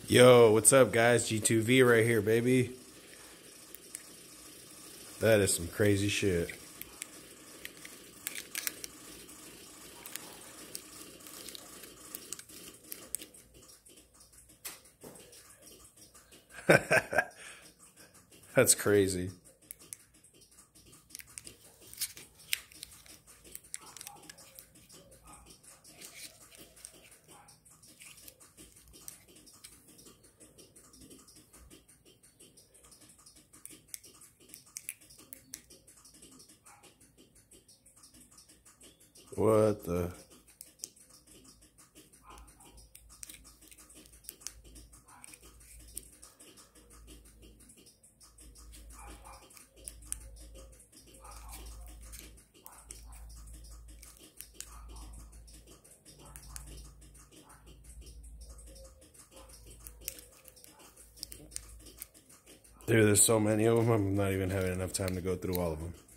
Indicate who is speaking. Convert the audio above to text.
Speaker 1: Yo, what's up, guys? G2V right here, baby. That is some crazy shit. That's crazy. What the? Dude, there's so many of them, I'm not even having enough time to go through all of them.